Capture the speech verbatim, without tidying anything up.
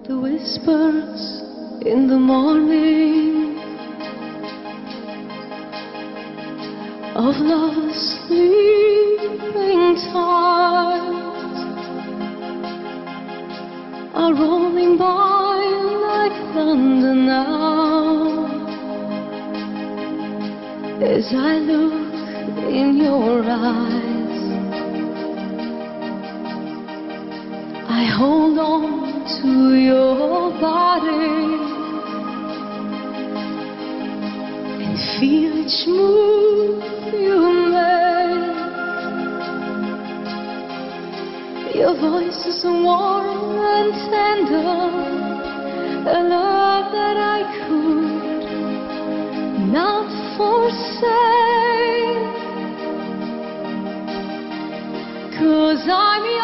The whispers in the morning of love's sleeping tides are rolling by like thunder now, as I look in your eyes. I hold on to your body and feel each move you make. Your voice is warm and tender, a love that I could not forsake, 'cause I'm